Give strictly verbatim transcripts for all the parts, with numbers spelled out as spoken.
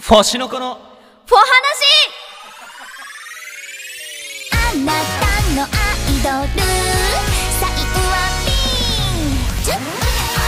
星の子のフォ話。 あなたのアイドル最後はピンチュッ。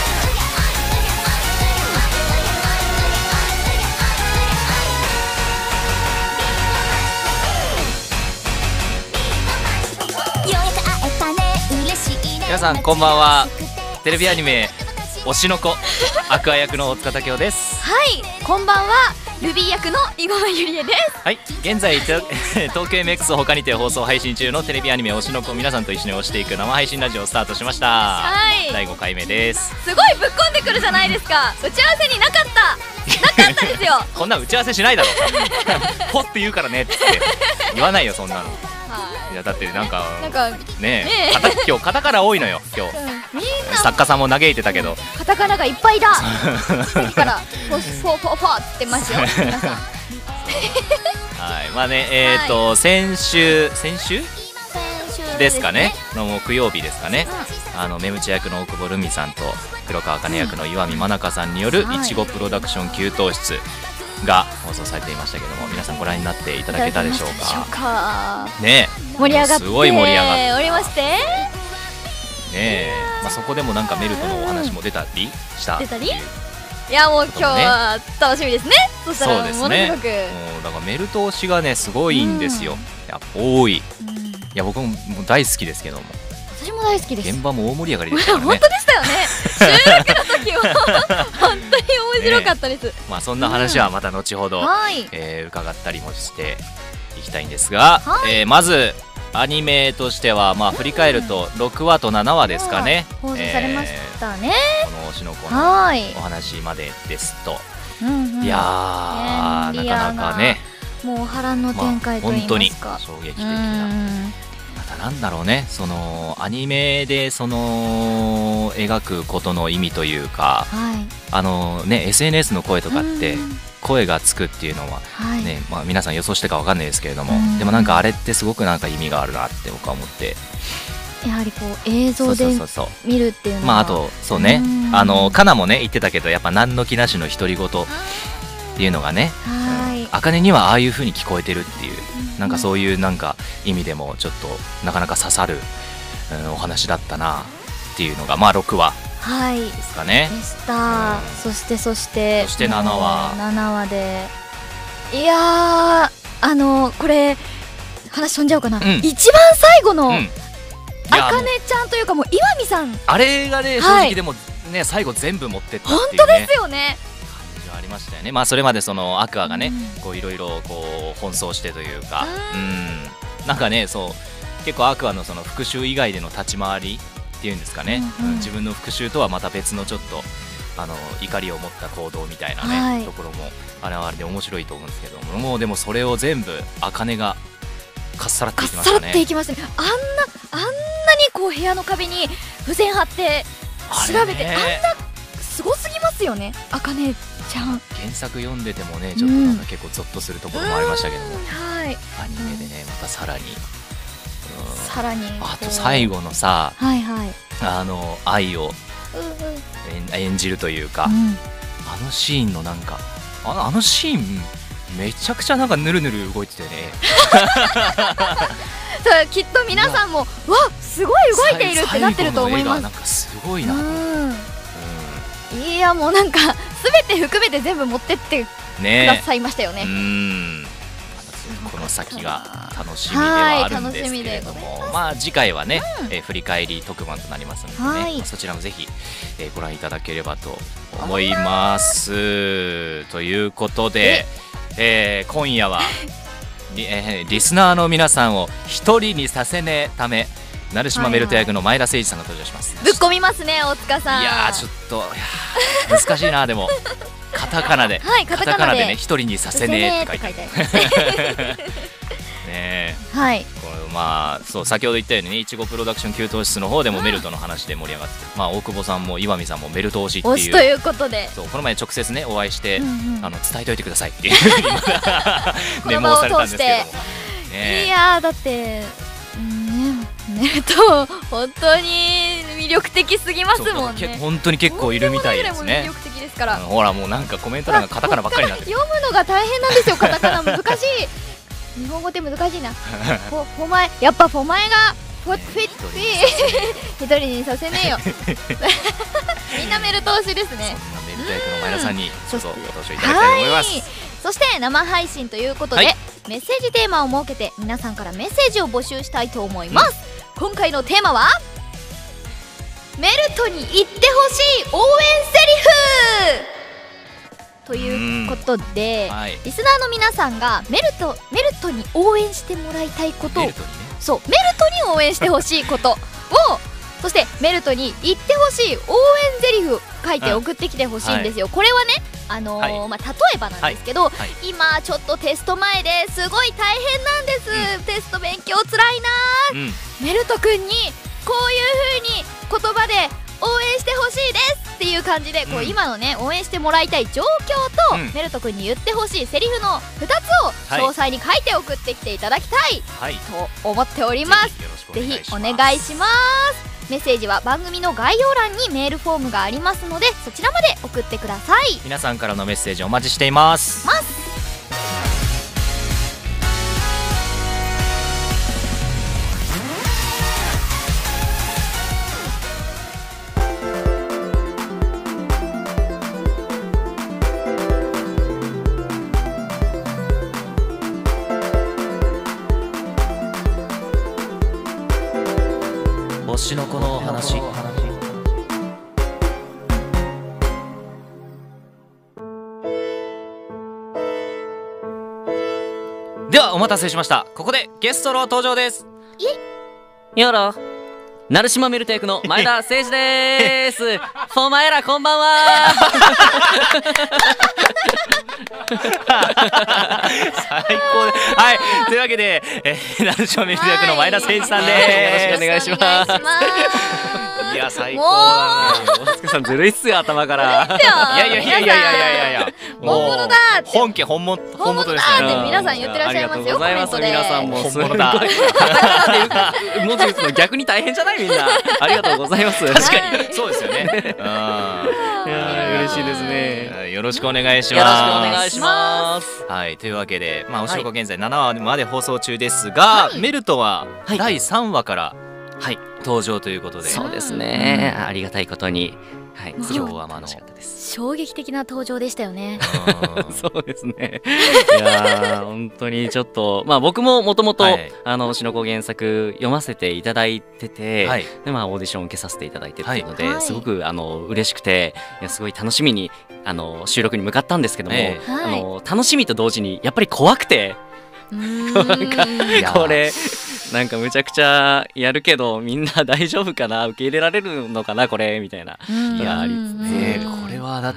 皆さんこんばんは。テレビアニメ推しの子アクア役の大塚武雄です。 はい、こんばんは。ルビー役の井上ゆりえです。 はい、現在東京 エムエックス 他にて放送配信中のテレビアニメ推しの子、皆さんと一緒に推していく生配信ラジオをスタートしました。 はい、 だいごかいめです。 すごいぶっこんでくるじゃないですか。打ち合わせになかったなかったですよこんな打ち合わせしないだろポッて言うからねって言わないよそんなの。いやだってなんかなんかねえ、カタ今日カタカナ多いのよ今日、うん、みんな作家さんも嘆いてたけどカタカナがいっぱいださっきからフォフォフォフォってますよ皆さんはいまあねえっと、はい、先週先週ですかねの木曜日ですかね、うん、あのメムチ役の大久保ルミさんと黒川茜役の岩見真中さんによるいちごプロダクション給湯室が放送されていましたけども、皆さんご覧になっていただけたでしょうか。ねえ、 盛り上がってすごい盛り上がっておりましてねえ、まあ、そこでもなんかメルトのお話も出たりした出たり、いやもう今日は楽しみですね。そしたらものすごく、もうだからメルト推しがねすごいんですよ、うん、やっぱ多い、うん、いや僕も大好きですけども、 私も大好きです。 現場も大盛り上がりでしたからね本当でしたよね収録の時は本当に面白かったです、ね、 まあそんな話はまた後ほど、うんえー、伺ったりもしていきたいんですが、はいえー、まずアニメとしてはまあ振り返るとろくわとななわですかね、 放送されましたね、 えー、この推しの子のお話までですと、うんうん、いやーなかなかねもう波乱の展開といいますか、まあ、本当に衝撃的な、またなんだろうね、そのアニメでその描くことの意味というか、はい、あのね エスエヌエス の声とかって声がつくっていうのは、ねはいまあ、皆さん予想してかわかんないですけれども、でもなんかあれってすごくなんか意味があるなって僕は思って、 やはりこう映像で見るっていうのは、 まああとそうね、あのカナもね言ってたけど、やっぱ何の気なしの独り言っていうのがね、あかねにはああいう風に聞こえてるっていう、なんかそういうなんか意味でもちょっとなかなか刺さる、うん、お話だったなっていうのがまあろくわですかね、はい、でした、うん、 そしてそしてそしてななわななわで、いやーあのこれ話飛んじゃうかな、うん、一番最後の、うん、あかねちゃんというかもう岩見さん、 あれがね正直でもね、はい、最後全部持ってったっていう、ね、 本当ですよね。 ありましたよね。まあそれまでそのアクアがね、うん、こういろいろこう奔走してというか、うん、なんかねそう結構アクアのその復讐以外での立ち回りっていうんですかね、うんうん、自分の復讐とはまた別のちょっとあの怒りを持った行動みたいなね、はい、ところもあれはあれで面白いと思うんですけども、もうでもそれを全部アカネがかっさらっていきましたね。 かっさらっていきましたね。あんなあんなにこう部屋の壁に付箋貼って調べて、あんなすごすぎますよね、あかねちゃん。 原作読んでてもねちょっとなんか結構ゾッとするところもありましたけども、 はい、 アニメでねまたさらに、 さらにあと最後のさ、 はいはい、 あの愛を演じるというか、うん、あのシーンのなんかあの、あのシーンめちゃくちゃなんかぬるぬる動いててねきっと皆さんもわすごい動いているってなってると思います。 なんかすごいなと思って、 うん、いやもうなんか全て含めて全部持ってってくださいましたよね。 うん、この先が楽しみではあるんですけれども、まあ次回はね、うんえー、振り返り特番となりますのでね、はい、まあ、そちらもぜひ、えー、ご覧いただければと思います。ということで、えー、今夜はリ,、えー、リスナーの皆さんを一人にさせねえため、成島メルト役の前田誠司さんが登場します。 ぶっ込みますね大塚さん。 いやーちょっといや難しいなでもカタカナで、 はい、カタカナでね一人にさせねえって書いてあるねえ、 はい、 これまあそう先ほど言ったようにね、いちごプロダクション給湯室の方でもメルトの話で盛り上がって、まあ大久保さんも岩見さんもメルト推しっていう推しということで、 そうこの前直接ねお会いして、うんうん、あの伝えておいてくださいっていうメモをされたんですけども、ね、いやーだってメルト本当に魅力的すぎますもんね。 本当に結構いるみたいですね。 魅力的ですですから。 ほらもうなんかコメント欄がカタカナばっかりになってる。 読むのが大変なんですよ、カタカナ難しい。日本語って難しいな。フォフォマエ、やっぱフォマエがフォフィッフィ一人にさせねえよ。みんなメルト推しですね。 そんなメルト役の前田さんにちょっとご登場いただきたいと思います。 そして生配信ということで、はい、メッセージテーマを設けて皆さんからメッセージを募集したいと思います、うん、今回のテーマはメルトに言ってほしい応援セリフということで、はい、リスナーの皆さんがメルトメルトに応援してもらいたいことを、メルトにね、そうメルトに応援してほしいことをそしてメルトに言ってほしい応援セリフ書いて送ってきてほしいんですよ、はい、これはねあのーはいまあ、例えばなんですけど、はいはい、今ちょっとテスト前ですごい大変なんです、うん、テスト勉強つらいな、うん、メルト君にこういう風に言葉で応援してほしいですっていう感じで、うん、こう今のね応援してもらいたい状況と、うん、メルト君に言ってほしいセリフのふたつを詳細に書いて送ってきていただきたい、はい、と思っております。ぜひお願いします。メッセージは番組の概要欄にメールフォームがありますのでそちらまで送ってください。 皆さんからのメッセージお待ちしています。 ます推しの子の話。ではお待たせしました。ここでゲストの登場です。 よろ成島メルト役の前田誠司です。フォーマエラこんばんは。 最高で、はい、というわけで、えー、成島メルト役の前田誠司さんです、はい、よろしくお願いします。いや最高だね。大塚さんずるいっすよ頭から。いやいやいやいやいやいやいや本物だって本家本物本物ですね。皆さん言ってらっしゃいますよ。コメントで皆さんも本物だ。 文字打つの逆に大変じゃないみんな。ありがとうございます。 確かにそうですよね。 嬉しいですね。 よろしくお願いします。 よろしくお願いします。 はい、というわけで、まあ、おしろこ現在ななわまで放送中ですが、メルトはだいさんわから登場ということで、 そうですね。ありがたいことに。はい、 今日はまの衝撃的な登場でしたよね。 そうですね。いや本当にちょっとまあ僕ももともとあの推しの子原作読ませていただいてて、はい、でまあオーディションを受けさせていただいてっていうので、はい、すごくあの嬉しくていやすごい楽しみにあの収録に向かったんですけども、えー、あの楽しみと同時にやっぱり怖くて。なんかこれなんかむちゃくちゃやるけどみんな大丈夫かな受け入れられるのかなこれみたいな。 いやありつつこれはだって、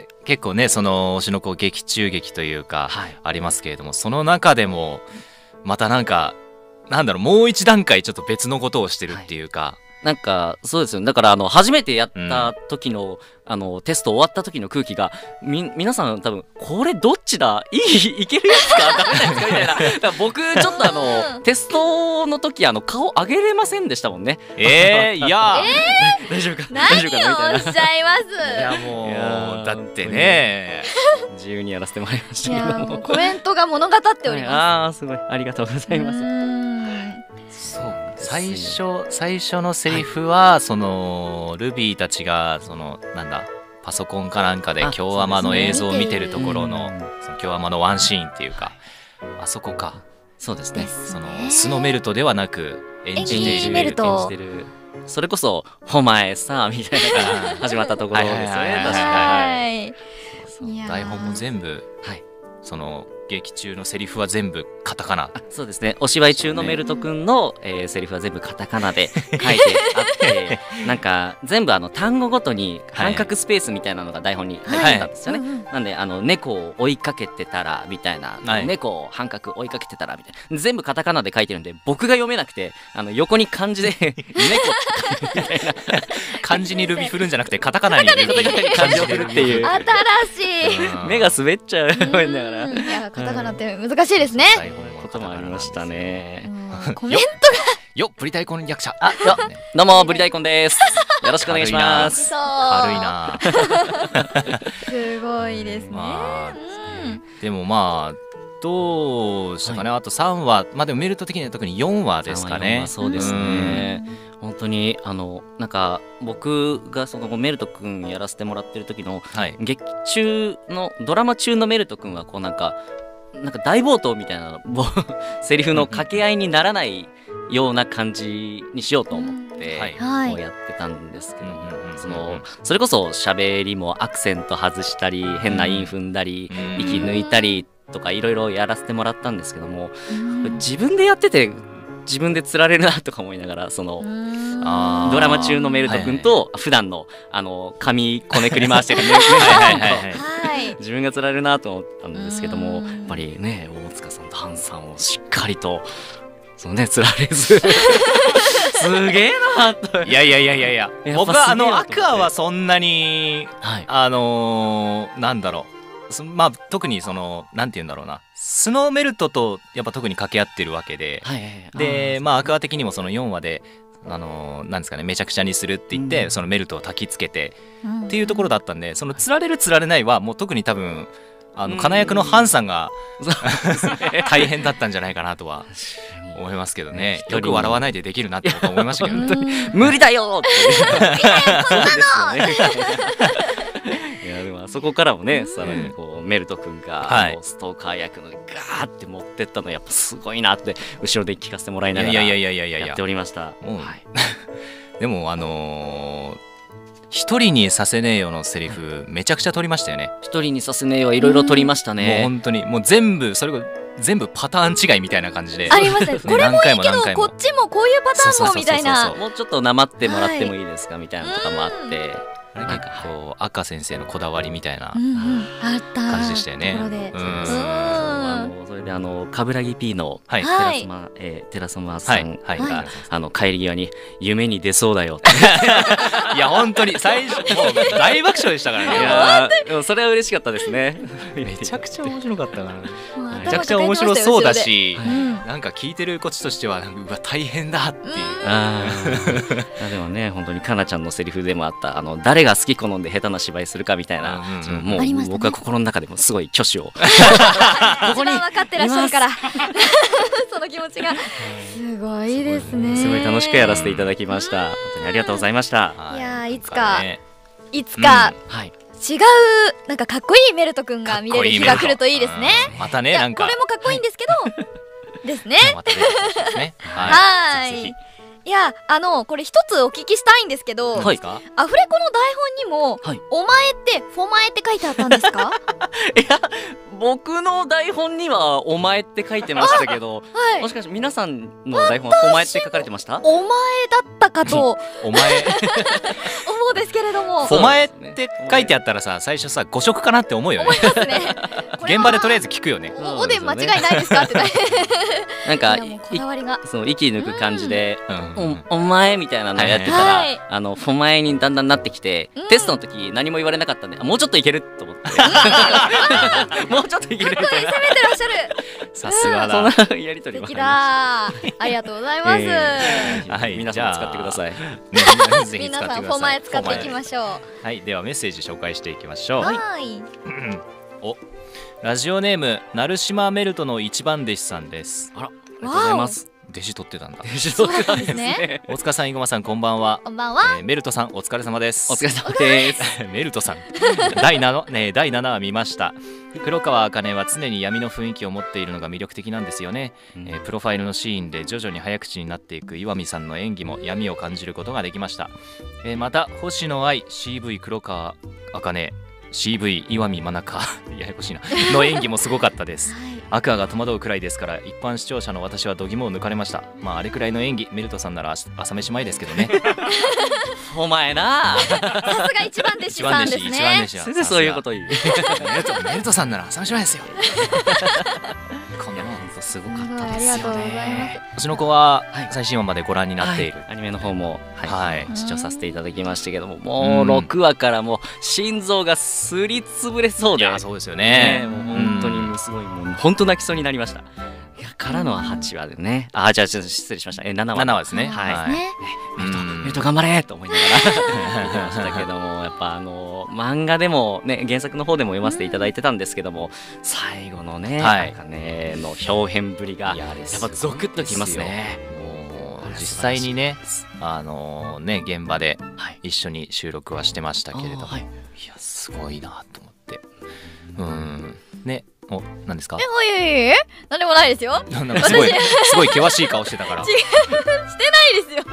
はい、結構ねその推しの子劇中劇というか、はい、ありますけれどもその中でもまたなんかなんだろうもう一段階ちょっと別のことをしてるっていうか。はいなんかそうですよね。だからあの初めてやった時の、うん、あのテスト終わった時の空気がみ皆さん多分これどっちだいいいけるやつかダメなやつかみたいな。だから僕ちょっとあのテストの時あの顔上げれませんでしたもんね。 えー、いやえー、 大丈夫か大丈夫かみたいな。何をおっしゃいます。 いやもうだってね自由にやらせてもらいましたけどもコメントが物語っております。 ああすごいありがとうございます。 そう最初最初のセリフはそのルビーたちがそのなんだパソコンかなんかで京アマの映像を見てるところのその京アマのワンシーンっていうかあそこか。 そうですね。 その素のメルトではなく演じているメルトそれこそ「お前さ」みたいなのが始まったところですよね。確かに台本も全部はいその劇中のセリフは全部カタカナ。 そうですね。お芝居中のメルト君の、えー、セリフは全部カタカナで書いてあってなんか全部あの単語ごとに半角スペースみたいなのが台本に入ってたんですよね、はいはい、なんであの猫を追いかけてたらみたいな、はい、猫を半角追いかけてたらみたいな全部カタカナで書いてるんで僕が読めなくてあの横に漢字で猫みたいな漢字にルビ振るんじゃなくてカタカナにルビ漢字を振るっていう新しい目が滑っちゃうだからいやこカタカナって難しいですね。 こともありましたね。 コメントがよっ、ブリ大根役者。 あ、よどうもブリ大根です。よろしくお願いします。 軽いな。 すごいですね。 でもまあどうしたかね、あとさんわ、まあでもメルト的には特によんわですかね。 そうですね。本当にあのなんか僕がそのメルト君やらせてもらってる時の劇中のドラマ中のメルト君はこうなんかなんか大冒頭みたいなセリフの掛け合いにならないような感じにしようと思ってこうやってたんですけど、そのそれこそ喋りもアクセント外したり変な韻踏んだり息抜いたりとかいろいろやらせてもらったんですけども、自分でやってて自分で釣られるなとか思いながら、そのドラマ中のメルト君と普段のあの髪こねくり回してるメルト君と自分が釣られるなと思ったんですけども、やっぱりね大塚さんとハンさんをしっかりとそのね釣られずすげえなと。 いやいやいやいやいや、僕はあのアクアはそんなにあのなんだろう、まあ特にそのなんて言うんだろうな、スノーメルトとやっぱ特に掛け合ってるわけで、でまあアクア的にもそのよんわであのなんですかね、めちゃくちゃにするって言って、うん、そのメルトを焚きつけて、うん、っていうところだったんで、その釣られる釣られないはもう特に多分あの金役のハンさんが大変だったんじゃないかなとは思いますけどね。よく笑わないでできるなって僕は思いましたけどね。 無理だよっていやでもあそこからもね、さらにこうメルト君がストーカー役のガーって持ってったのやっぱすごいなって後ろで聞かせてもらいながらやっておりました。 でもあの一人にさせねえよのセリフめちゃくちゃ取りましたよね。 一人にさせねえよはいろいろ取りましたね。 もう本当にもう全部それが全部パターン違いみたいな感じでありますね。これもいいけどこっちもこういうパターンもみたいな、 もうちょっとなまってもらってもいいですかみたいなのとかもあって、 なんかこう赤先生のこだわりみたいな感じでしたよね。 それであの冠城 P の寺様寺様さんがあの帰り際に夢に出そうだよいや本当に最初もう大爆笑でしたからね。 いやでもそれは嬉しかったですね。 めちゃくちゃ面白かったからめちゃくちゃ面白そうだし、なんか聞いてるこっちとしてはうわ大変だっていう。 あでもね本当にかなちゃんのセリフでもあったあの誰が好き好んで下手な芝居するかみたいな、もう僕は心の中でもすごい挙手をここに分かってらっしゃるからその気持ちがすごいですね。 すごい楽しくやらせていただきました。本当にありがとうございました。 いやいつかいつか違うなんかかっこいいメルト君が見れる日が来るといいですね。 またね、なんかこれもかっこいいんですけどですね。はい。いやあのこれ一つお聞きしたいんですけど、アフレコの台本にも「お前」って「フォマエ」って書いてあったんですか？ いや僕の台本には「お前」って書いてましたけど、もしかして皆さんの台本は「フォマエ」って書かれてました？ お前だったかとお前思うんですけれども、 フォマエって書いてあったらさ最初さ誤植かなって思うよね。 思いますね。 現場でとりあえず聞くよね。 おでん間違いないですかってなんかこだわりがそう息抜く感じでお前みたいなのをやってたらあのフォマエにだんだんなってきて、テストの時何も言われなかったんでもうちょっといけると思ってもうちょっといけるみたいな。 攻めてらっしゃる。 さすがだ。 そんなやり取りもありました。ありがとうございます。 はい、皆さん使ってください。 皆さんフォマエ使っていきましょう。はい、ではメッセージ紹介していきましょう。 はい。 お、ラジオネーム成島メルトの一番弟子さんです。 あら、ありがとうございます。 弟子取ってたんだ。 弟子取ってたんですね。 大塚さん、井駒さん、こんばんは。 こんばんは。 メルトさん、お疲れ様です。 お疲れ様です。 メルトさん、だいなな、ね、だいななわ見ました。黒川茜は常に闇の雰囲気を持っているのが魅力的なんですよね。うん、えー、プロファイルのシーンで徐々に早口になっていく岩見さんの演技も闇を感じることができました。えー、また星野愛 シーブイ 黒川茜 シーブイ 岩見真中ややこしいなの演技もすごかったです。アクアが戸惑うくらいですから一般視聴者の私は度肝を抜かれました。まああれくらいの演技メルトさんなら朝飯前ですけどね。 お前なさすが一番弟子さんですね。 一番弟子先生そういうこと言う。 メルトメルトさんなら朝飯前ですよ。 こんなもんすごかったですよね。 ありがとうございます。 星の子は最新話までご覧になっている、 はい、アニメの方も、はいはい、 視聴させていただきましたけども、もうろくわからもう心臓がすりつぶれそうで、 いやそうですよね。 もう本当にすごいもう本当泣きそうになりました。いやからのはちわでね、あじゃあちょっと失礼しました。えななわななわですね。 はい。メルトメルト頑張れと思いながら見てましたけども、やっぱあの漫画でもね原作の方でも読ませていただいてたんですけども、最後のねなんかねの表現ぶりがやっぱゾクッときますね。 もう実際にねあのね現場で一緒に収録はしてましたけれども、いやすごいなと思って、うんね。お、何ですか？ え、おいおいおい、何でもないですよ。 なんかすごいすごい険しい顔してたから。 してないですよ。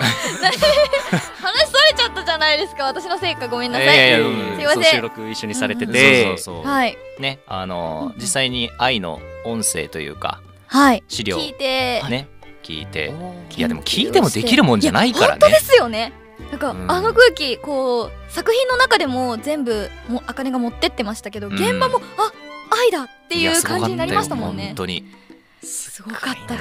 話それちゃったじゃないですか。私のせいかごめんなさい。 すいません。収録一緒にされてて、 はいねあの実際に愛の音声というか資料聞いてね聞いて、いやでも聞いてもできるもんじゃないからね。 本当ですよね。なんか、うん、あの空気こう作品の中でも全部もあかねが持ってってましたけど、現場も、うん、あ愛だっていう感じになりましたもんね。 本当にすごかったです。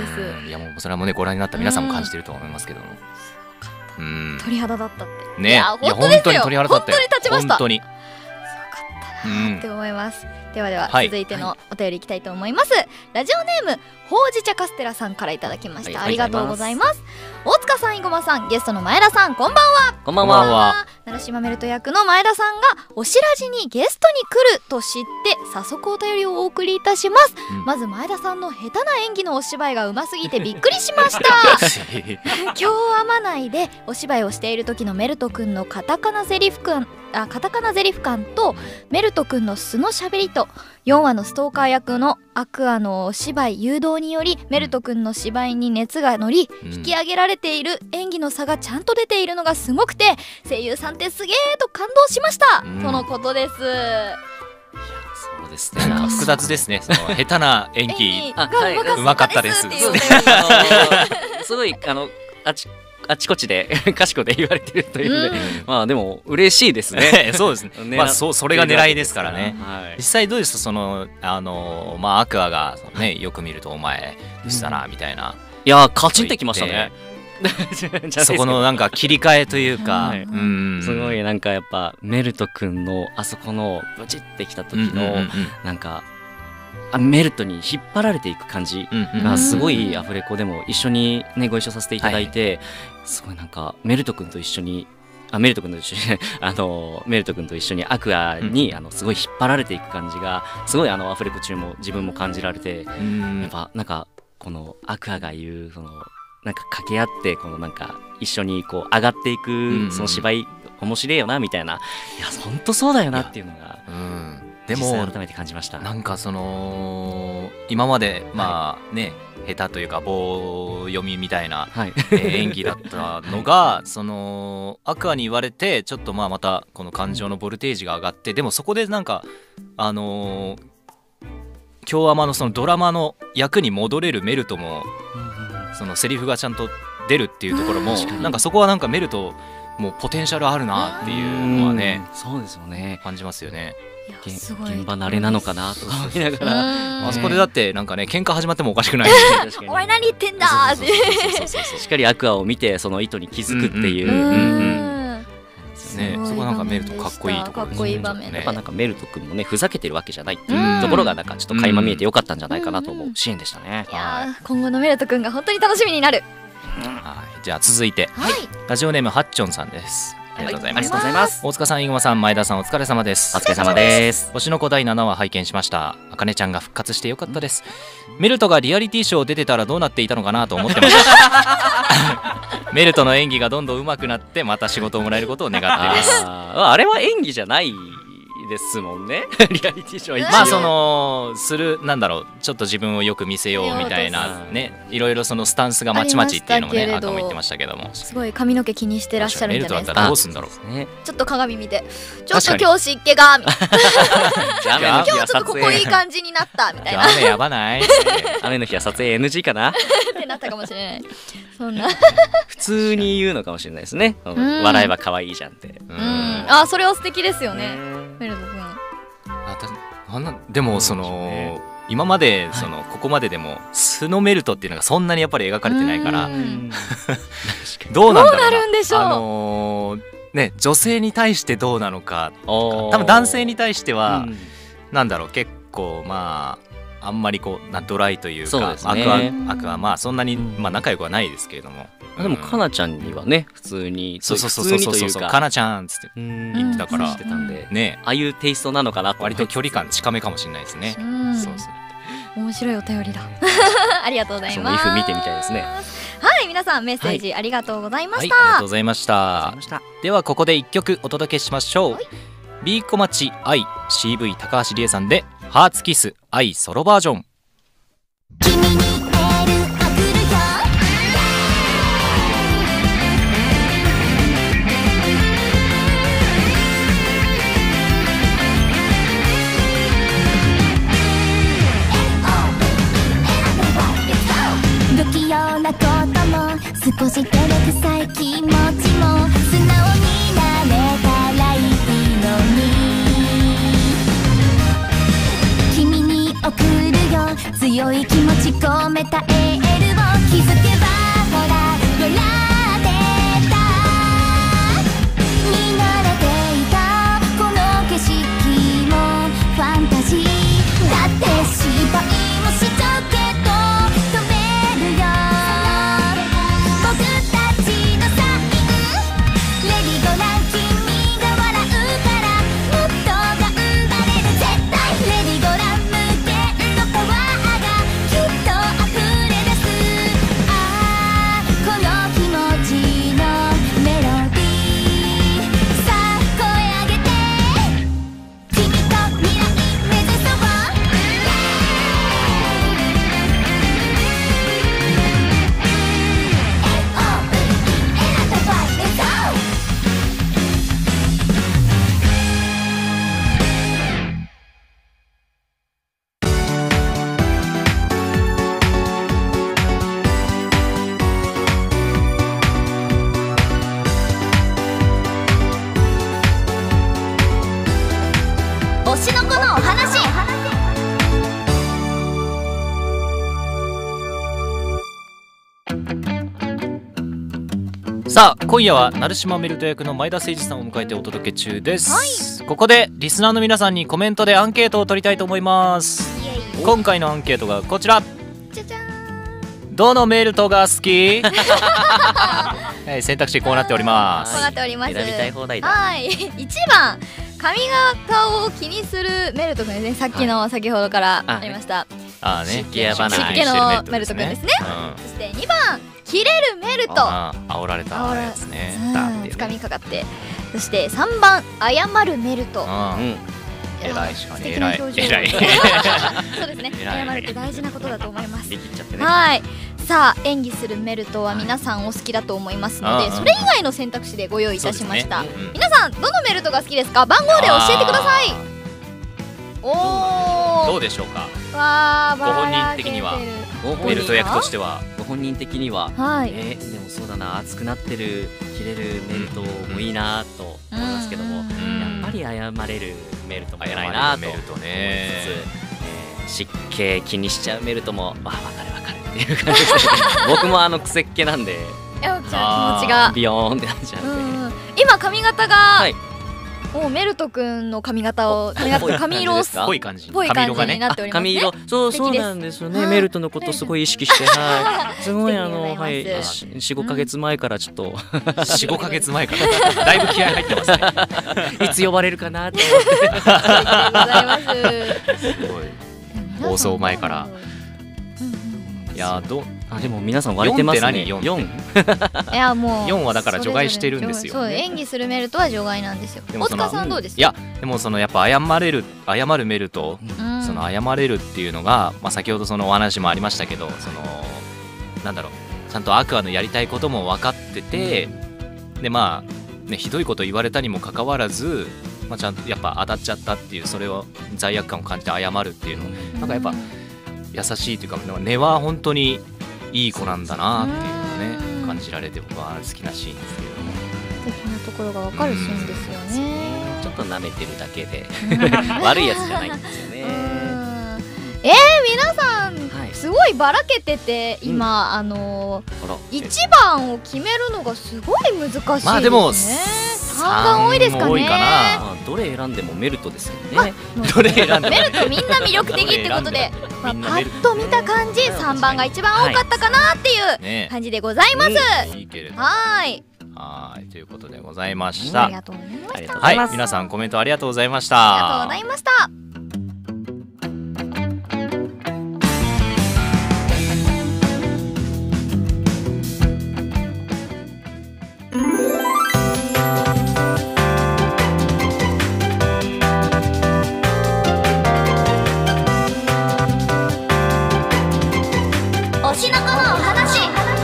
いやもうそれはもうねご覧になった皆さんも感じてると思いますけども、 うん、鳥肌だったってね。いや本当に鳥肌だったよ。 本当に立ちました。 本当にすごかったなって思います。ではでは続いてのお便りいきたいと思います。ラジオネームほうじ茶カステラさんからいただきました。ありがとうございます。大塚さん、生駒さん、ゲストの前田さん、こんばんは。 こんばんは。 奈良島メルト役の前田さんがおしらじにゲストに来ると知って早速お便りをお送りいたします、うん、まず前田さんの下手な演技のお芝居がうますぎてびっくりしました京アマ内でお芝居をしている時のメルトくんのカタカナゼリフ感あカタカナゼリフ感とメルトくんの素のしゃべりとよんわのストーカー役のアクアのお芝居誘導によりメルトくんの芝居に熱が乗り、うん、引き上げられている演技の差がちゃんと出ているのがすごくて声優さんってすげーと感動しました、うん、とのことです。いやそうですね。なんか複雑ですね。その下手な演技がうまかったです。 すごいあのあちあちこちで賢で言われてるというので、うん、まあでも嬉しいですね。 そうですね。まあそうそれが狙いですからね。はい、実際どうですそのあのまあアクアがねよく見るとお前でしたな、うん、みたいな。 いやカチンってきましたね。 そこのなんか切り替えというか、はい、 うんすごいなんかやっぱメルト君のあそこのブチってきた時のなんかあメルトに引っ張られていく感じがすごいアフレコでも一緒にねご一緒させていただいて、はい、すごいなんかメルト君と一緒にあメルト君と一緒にあのメルト君と一緒にアクアに、うん、あのすごい引っ張られていく感じがすごいあのアフレコ中も自分も感じられて、うん、やっぱなんかこのアクアが言うそのなんか掛け合ってこのなんか一緒にこう上がっていくその芝居面白いよなみたいな、いや本当そうだよなっていうのが、うん、 でも改めて感じました。 なんかその今までまあね、はい、下手というか棒読みみたいな、はい、演技だったのがそのアクアに言われてちょっとまあまたこの感情のボルテージが上がって、でもそこでなんかあのー、京アマのそのドラマの役に戻れるメルトも、そのセリフがちゃんと出るっていうところもなんかそこはなんかメルトもうポテンシャルあるなっていうのはね、 そうですよね、 感じますよね。 現場慣れなのかなと思いながら、 あそこでだってなんかね喧嘩始まってもおかしくないしお前何言ってんだーってしっかりアクアを見てその意図に気づくっていうね、そこなんかメルトかっこいいところですね。 やっぱなんかメルト君もねふざけてるわけじゃないっていうところがなんかちょっと垣間見えてよかったんじゃないかなと思うシーンでしたね。 いや今後のメルト君が本当に楽しみになる。 はい、じゃあ続いて、はい、ラジオネームハッチョンさんです。ありがとうございます。 ありがとうございます。 大塚さん、生駒さん、前田さん、お疲れ様です。 お疲れ様です。 星の子だいななわ拝見しました。あかねちゃんが復活してよかったです。メルトがリアリティショー出てたらどうなっていたのかなと思ってましたメルトの演技がどんどん上手くなってまた仕事をもらえることを願っています。 あ, あれは演技じゃないですもんねリアリティショーは一応まあそのするなんだろうちょっと自分をよく見せようみたいなね、いろいろそのスタンスがまちまちっていうのもねあかも言ってましたけども、 すごい髪の毛気にしてらっしゃるんじゃないですか。 メルトだったらどうすんだろう、ね、 ちょっと鏡見てちょっと今日湿気が今日ちょっとここいい感じになったみたいな雨やばない雨の日は撮影 エヌジー かなってなったかもしれないそんな普通に言うのかもしれないですね、笑えば可愛いじゃんって。 うん、あそれは素敵ですよねメルト君。 あなでもその、ね、今までその、はい、ここまででも素のメルトっていうのがそんなにやっぱり描かれてないからどうなんだろうな、 どうなるんでしょう、 あのーね、女性に対してどうなのかとか多分男性に対しては、うん、なんだろう結構まああんまりこうなドライというか、アクアアクアまあそんなにまあ仲良くはないですけれども、 でもかなちゃんにはね普通にそうそうそうそうそうかなちゃんっつって言ってたから、 ねああいうテイストなのかなと割と距離感近めかもしれないですね。そうそう面白いお便りだありがとうございます。 イフ見てみたいですね。 はい、皆さんメッセージありがとうございました。 はい、ありがとうございました。ではここで一曲お届けしましょう。ビーコマチ愛 シーブイ 高橋理恵さんでハーツキス愛ソロバージョン。 君にエール送るよ。不器用なことも少し照れくさい気持ちも素直になれたらいいのに、君に送るよ強い気持ち込めたエールを気づけばほら笑ってた、見慣れていたこの景色もファンタジーだって失敗もしちゃうけどさあ今夜は成島メルト役の前田誠司さんを迎えてお届け中です、はい、ここでリスナーの皆さんにコメントでアンケートを取りたいと思います。今回のアンケートがこちら。じゃじゃーん。どのメルトが好きはい、選択肢こうなっております。 こうなっております。 選びたい放題だ。 はい、いちばん髪型を気にするメルトくんですね。さっきの、はい、先ほどからありました、 ああね、 湿気のメルトくんですね、うん、そしてにばん切れるメルト、 あ煽られたやつね、 つかみかかって。そしてさんばん謝るメルト、うん、 偉いしかね、偉い偉いそうですね、謝るって大事なことだと思います。はい、さあ演技するメルトは皆さんお好きだと思いますので、それ以外の選択肢でご用意いたしました。皆さんどのメルトが好きですか？番号で教えてください。おお、 どうでしょうか。 わー、 ご本人的にはメルト役としてはご本人的には、 はい、 えー、でもそうだな、熱くなってる切れるメルトもいいなと思いますけども、やっぱり謝れるメルトが偉いなと思いつつ、えー、湿気気にしちゃうメルトもまあ分かる分かるっていう感じですね僕もあの癖っ気なんで気持ちがビヨーンってなっちゃうんで、今髪型が、はい、もうメルトくんの髪型を髪型髪色っぽい感じぽい感じになっておりますね。 髪色、そうそうなんですよね。メルトのことすごい意識して、はい、すごいあのはいよん、ごかげつまえからちょっとよん、ごかげつまえからだいぶ気合入ってますねいつ呼ばれるかなって思ってありがとうございます。 すごい放送前から。いやどあでも皆さん割れてますね。 よんいやもうよんはだから除外してるんですよ。 そう、演技するメルトは除外なんですよ。大塚さんどうですか？ いやでもそのやっぱ謝れる謝るメルト、その謝れるっていうのが、まあ先ほどそのお話もありましたけど、そのなんだろう、ちゃんとアクアのやりたいことも分かってて、でまあねひどいこと言われたにもかかわらず、まあちゃんとやっぱ当たっちゃったっていう、それを罪悪感を感じて謝るっていうの、なんかやっぱ優しいというか、根は本当にいい子なんだなっていうのをね感じられて、僕は好きなシーンですけども、 素敵なところが分かるシーンですよね。 ちょっと舐めてるだけで悪いやつじゃないんですよね。 えー、皆さん、はい、すごいばらけてて今、うん、あのー、いちばんを決めるのがすごい難しいですね。 まあでもが多いですかね。 多いかな。 どれ選んでもメルトですよね。 どれ選んでもメルトみんな魅力的ってことで、まあ、パッと見た感じさんばんが一番多かったかなっていう感じでございます。 いいけれど。 はい。 はいということでございました。 ありがとうございました。 はい、皆さんコメントありがとうございました。 ありがとうございました。推しの子のお話。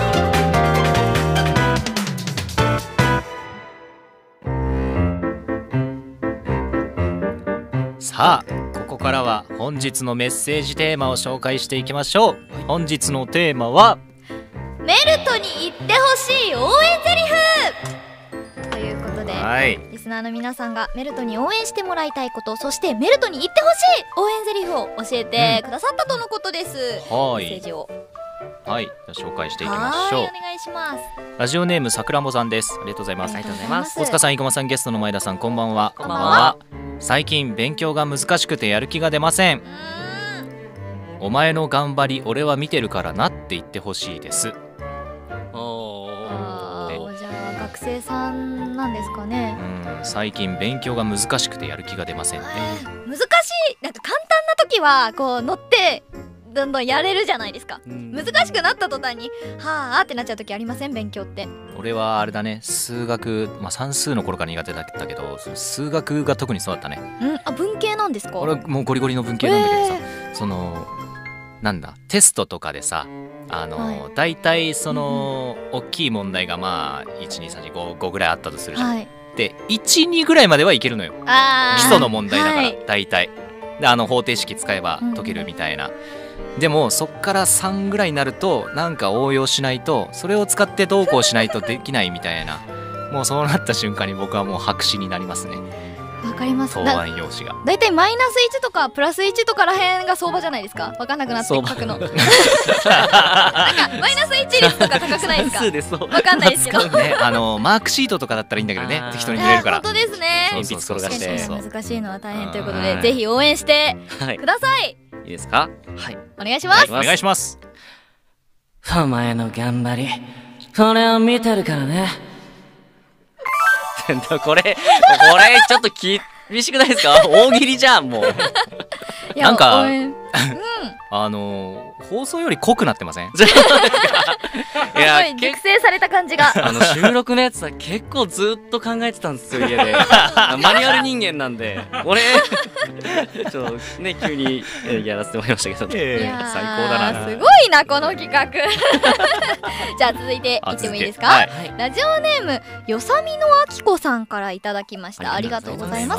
さあここからは本日のメッセージテーマを紹介していきましょう。本日のテーマはメルトに言ってほしい応援ゼリフということで、はい、リスナーの皆さんがメルトに応援してもらいたいこと、そしてメルトに言ってほしい応援ゼリフを教えてくださったとのことです。うん、メッセージをはい、じゃあ紹介していきましょう。 お願いします。 ラジオネームさくらんぼさんです。ありがとうございます。 ありがとうございます。 大塚さん、生駒さん、ゲストの前田さん、こんばんは。 こんばんは。 最近勉強が難しくてやる気が出ません。お前の頑張り俺は見てるからなって言ってほしいです。 おー、じゃあ学生さんなんですかね。 うん、最近勉強が難しくてやる気が出ませんね。 難しい、なんか簡単な時はこう乗ってどんどんやれるじゃないですか。難しくなった途端にはあってなっちゃう時ありません？勉強って。 俺はあれだね、数学、まあ、算数の頃から苦手だったけど数学が特にそうだったね。 うん、あ、文系なんですか？ 俺もうゴリゴリの文系なんだけどさ、えー、そのなんだテストとかでさ、あの、はい、だいたいその、うん、大きい問題がまあいちにさんよんごごぐらいあったとするじゃん、はい、でいちにぐらいまではいけるのよ。基礎の問題だから、はい、だいたいであの方程式使えば解けるみたいな、うん、でもそっからさんぐらいになるとなんか応用しないと、それを使ってどうこうしないとできないみたいなもうそうなった瞬間に僕はもう白紙になりますね。 わかります。 答案用紙がだいたいマイナスいちとかプラスいちとからへんが相場じゃないですか。わかんなくなって書くのなんかマイナスいち率とか高くないですか？わかんないですけど、ね、 あのマークシートとかだったらいいんだけどね、適当に見れるから。 本当ですね。 鉛筆転がして難しいのは大変ということで、ぜひ応援してください。 いいですか？はい、 お願いします。 お願いします。 お前の頑張り俺を見てるからね。これこれちょっと厳しくないですか？大喜利じゃんもう。 なんか、うん、あの放送より濃くなってません？いや、熟成された感じが。 あの収録のやつは結構ずっと考えてたんですよ、家で。マニュアル人間なんで、俺ちょっとね急にやらせてもらいましたけど、 えー、最高だな。 すごいなこの企画。じゃあ続いていってもいいですか？はい、ラジオネームよさみのあきこさんからいただきました。ありがとうございます。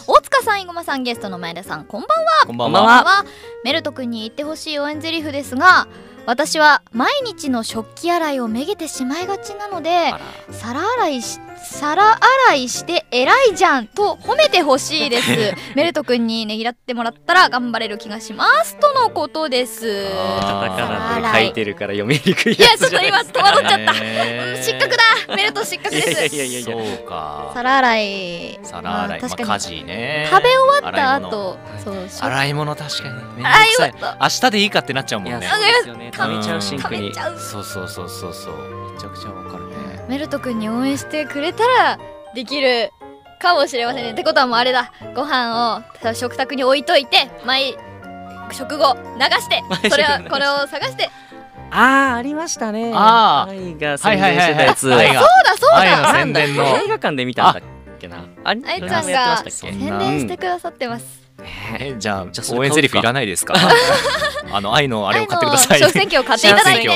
大塚さん、生駒さん、ゲストの前田さん、こんばんは。 こんばんは。 メルト君に言ってほしい応援ゼリフですが、私は毎日の食器洗いをめげてしまいがちなので、皿洗いし皿洗いして偉いじゃんと褒めてほしいです。メルト君にねぎらってもらったら頑張れる気がしますとのことです。 カタカナで書いてるから読みにくいやつじゃない。いやちょっと今戸惑っちゃった、えー、失格だ。メルト失格です。 いやいやいやいや、 そうか。 皿洗い、 皿洗い、まあ、確かに、まあ、家事ね。 食べ終わった後、そう洗い物確かにめんどくさい。明日でいいかってなっちゃうもんね。 溜めちゃうシンクに。 そうそうそうそうそう、めちゃくちゃわかるね。 メルト君に応援してくれたらできるかもしれませんね。ってことはもうあれだ、ご飯を食卓に置いといて毎食後流してそれをこれを探して。 ああ、ありましたね。 ああ、 愛が宣伝してたやつ。 そうだそうだ。 愛の宣伝の映画館で見たんだっけな。 愛ちゃんが宣伝してくださってます。 え、じゃあ応援ゼリフいらないですか？あの愛のあれを買ってください。 小選挙を買っていただいて。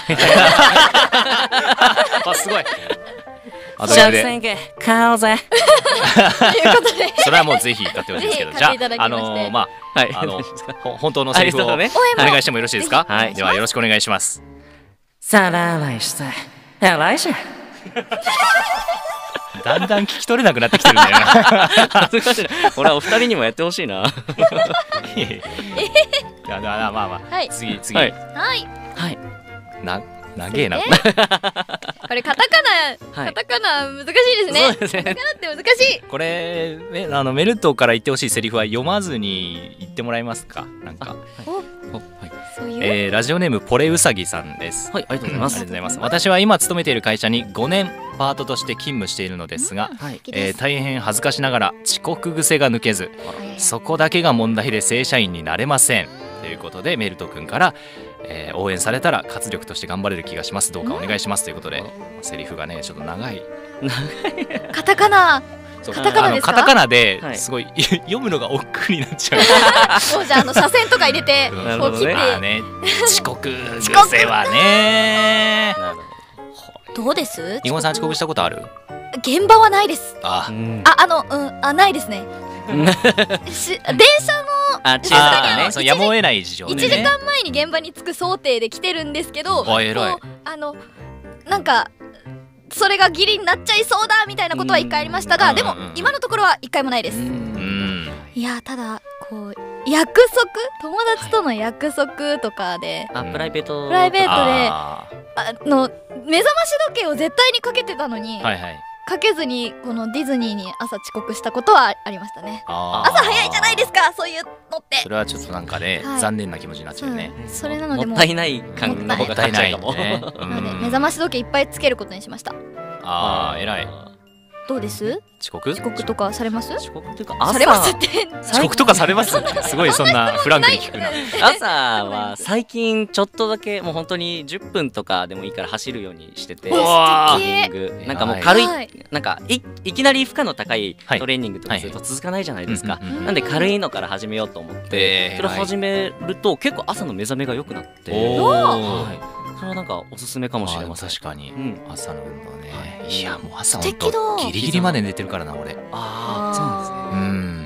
あ、すごい。 小選挙買おうぜ。 ということで、 それはもうぜひ買ってほしいですけど、じゃああのまああの本当のセリフをお願いしてもよろしいですか？はい。ではよろしくお願いします。 皿洗いして偉いじゃん。 だんだん聞き取れなくなってきてるんだよな。 恥ずかしいな。俺はお二人にもやってほしいな。 いや、まあまあまあ、次次。 はい。 はい。な、長えな。 これカタカナ、カタカナ難しいですね。カタカナって難しい。 これあのメルトから言ってほしいセリフは読まずに言ってもらえますか。なんか。えー、ラジオネームポレウサギさんです。 はい、ありがとうございます。 ありがとうございます。私は今勤めている会社にごねんパートとして勤務しているのですが、はい、えー、大変恥ずかしながら遅刻癖が抜けず、そこだけが問題で正社員になれませんということでメルト君から、えー、応援されたら活力として頑張れる気がします、どうかお願いしますということで、セリフがねちょっと長いカタカナカタカナですか？ カタカナですごい、はい、読むのが億劫になっちゃう。 もうじゃあ、あの斜線とか入れてこう切って、 まあね、遅刻癖はね。 どうです？ 日本さん遅刻したことある？ 現場はないです。 あ、 あ、あの、うん、あ、ないですね。電車のあ、違うね、そうやむを得ない事情でね。 いちじかんまえに現場に着く想定で来てるんですけど、 あ、偉い。 あのなんかそれがギリになっちゃいそうだみたいなことは一回ありましたが、でも今のところは一回もないです。いや、ただこう約束、友達との約束とかで、 あ、プライベートプライベートであの目覚まし時計を絶対にかけてたのに、 はいはい、 かけずにこのディズニーに朝遅刻したことはありましたね。朝早いじゃないですか、そういうのって。 それはちょっとなんかね、はい、残念な気持ちになっちゃうね、 うん、それなのでもったいない感の方が勝っちゃうかも。 なので目覚まし時計いっぱいつけることにしました。 ああ、偉い。 どうです？ 遅刻？ 遅刻とかされます？ 遅刻というか朝されますって遅刻とかされます？すごいそんなフランクに聞くな。 朝は最近ちょっとだけもう本当にじゅっぷんとかでもいいから走るようにしてて、トレーニングなんかもう軽い、なんか い, いきなり負荷の高いトレーニングとかすると続かないじゃないですか。なんで軽いのから始めようと思ってそれ始めると結構朝の目覚めが良くなって、それはなんかおすすめかもしれません。 確かに、うん、朝の運動ね。いや、もう朝本当ギリギリまで寝てるからな俺。 ああ、そうなんですね。 うん。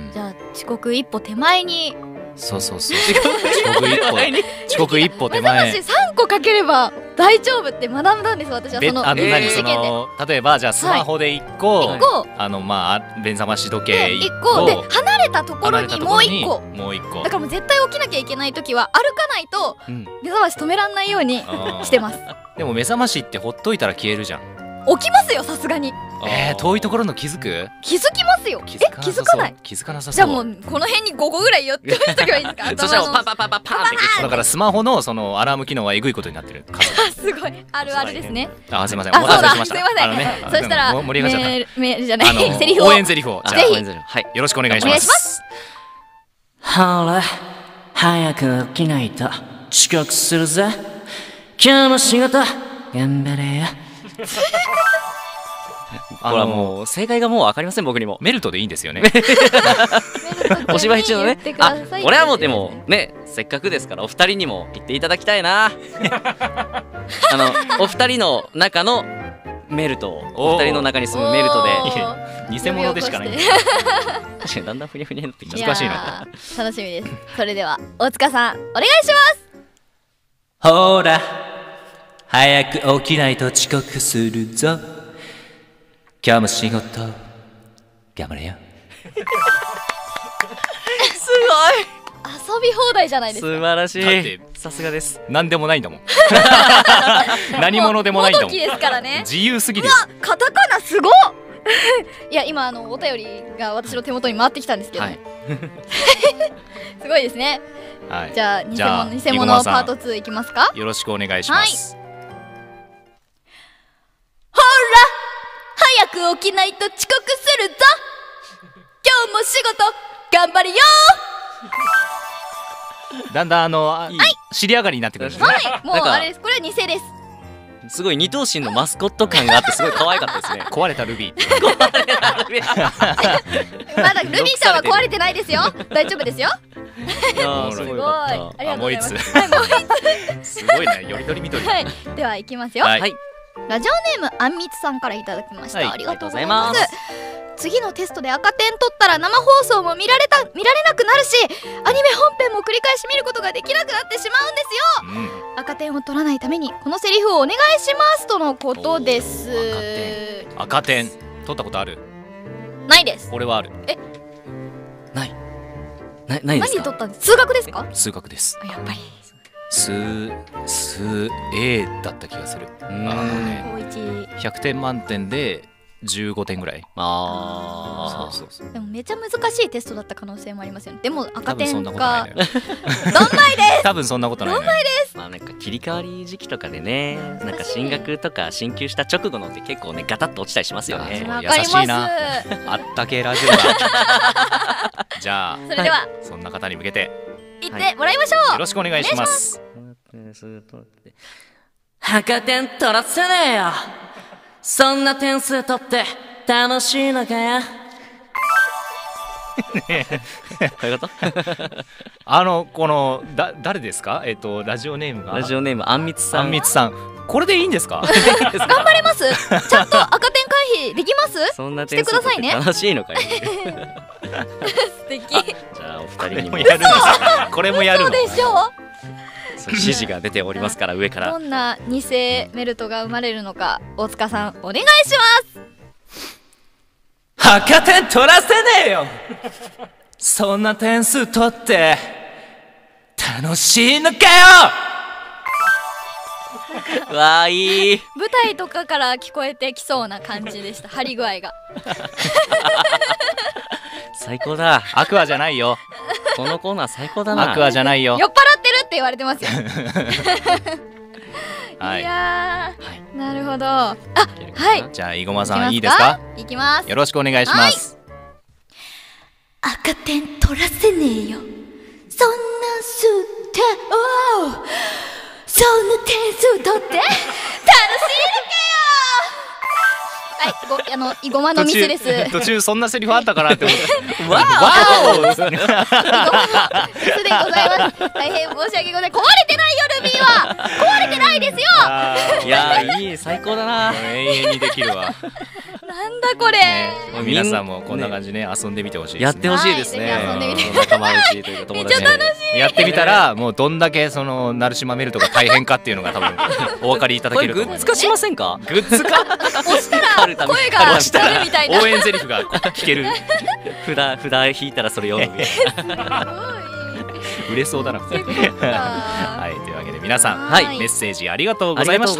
じゃあ遅刻一歩手前に。 そうそうそう。遅刻一歩遅刻一歩手前。 目覚まし三個かければ大丈夫って学んだんです、私は。そのあの何その例えばじゃあスマホで一個、はい、あのまあ目覚まし時計一個で離れたところにもう一個。 もう一個。 だからもう絶対起きなきゃいけない時は歩かないと目覚まし止めらんないようにしてます。 でも目覚ましってほっといたら消えるじゃん。 起きますよ、さすがに。 えー、遠いところの気づく？ 気づきますよ。え、気づかない？ 気づかなさそう。 じゃあもうこの辺にごこぐらい寄っておいとけばいいですか？ そしたらパンパンパンパンパンって。 だからスマホのそのアラーム機能はえぐいことになってる。 すごいあるあるですね。 あ、すみません。 あ、そうだ。すみません。そしたら盛り上がっちゃった。 メールじゃない、セリフを。 応援セリフを。 ぜひよろしくお願いします。 ほら、早く起きないと遅刻するぜ。今日も仕事頑張れよ。 これはもう正解がもう分かりません、僕にも。 メルトでいいんですよね。 お芝居中のね。あ、俺はもうでもね、せっかくですからお二人にも言っていただきたいな。あのお二人の中のメルトを、お二人の中に住むメルトで偽物でしかない。 確かにだんだんふにゃふにゃになってきて難しいな。 楽しみです。それでは大塚さんお願いします。 ほら、早く起きないと遅刻するぞ。今日も仕事頑張れよ。 すごい遊び放題じゃないですか。 素晴らしい。 だってさすがです。 何でもないんだもん。何者でもないんだもん。 もどきですからね。 自由すぎる。 うわ、カタカナすごっ。いや、今あのお便りが私の手元に回ってきたんですけど、はい、すごいですね。はい、じゃあ偽物偽物パートツーいきますか。 よろしくお願いします。はい、 ほら、早く起きないと遅刻するぞ。今日も仕事頑張るよ。 だんだんあの、はい、尻上がりになってくるんですね。 はい、もうあれです。これは偽です。 すごい二頭身のマスコット感があってすごい可愛かったですね。 壊れたルビー。 壊れたルビー。 まだルビーさんは壊れてないですよ。大丈夫ですよ。 いやすごい。ありがとうございます。 はい、もう一つ。すごいね、よりどりみどり。 はい、では行きますよ。 はい。 ラジオネームあんみつさんからいただきました。ありがとうございます。次のテストで赤点取ったら生放送も見られた見られなくなるし、アニメ本編も繰り返し見ることができなくなってしまうんですよ。うん、赤点を取らないためにこのセリフをお願いしますとのことです。 赤点、赤点取ったことある？ ないです。 俺はある。 え、 ない。なないですか？ 何取ったんです？数学ですか？ 数学です。 やっぱり数数 A だった気がする。あのねひゃくてん満点でじゅうごてんぐらい。 ああ、 そうそうそう。 でもめちゃ難しいテストだった可能性もありますよね。でも赤点か。 どんまいです。多分そんなことない。 どんまいです。 まあなんか切り替わり時期とかでね、なんか進学とか進級した直後のって結構ねガタッと落ちたりしますよね。 優しいな。あったけラジオだ。じゃあそれではそんな方に向けて言ってもらいましょう。 よろしくお願いします。 赤点取らせねえよ。そんな点数取って楽しいのかよ。こういうことあのこのだ誰ですか？えっとラジオネームがラジオネームあんみつさん。 あんみつさん、これでいいんですか？ 頑張れます。ちゃんと赤点回避できます？ そんな点数取って楽しいのかよ。 素敵。 じゃあお二人にもやるんですよ。これもやるの。 そうでしょう。 指示が出ておりますから上から。 どんな偽メルトが生まれるのか大塚さんお願いします。 赤点取らせねえよ。そんな点数取って楽しいのかよ。 わーいい。 舞台とかから聞こえてきそうな感じでした。張り具合が最高だ。 アクアじゃないよ。 このコーナー最高だな。 アクアじゃないよ。 酔っ払ってるって言われてますよ。 はい、 いやー、なるほど。あ、はい。 じゃあいごまさんいいですか？ いきます。 よろしくお願いします。 赤点取らせねえよ。そんな数点、おー、そんな点数取って楽しいのかよ。 はい、ごあのいごまのミスです。 途中そんなセリフあったかなって思って。わお。ミスでございます。大変申し訳ございません。壊れてないよルビーは。壊れてないですよ。 いやーいい最高だな。 永遠にできるわ。 なんだこれ。 皆さんもこんな感じね遊んでみてほしいですね。 やってほしいですね。仲間内というか友達でやってみたらもうどんだけその成島メルトが大変かっていうのが多分お分かりいただけると思います。 グッズ化しませんか？ グッズ化？ 押したら声が出るみたいな。 応援ゼリフが聞ける。 札札引いたらそれ読むみたいな。 売れそうだな。はい、というわけで皆さん、 はい、 メッセージありがとうございました。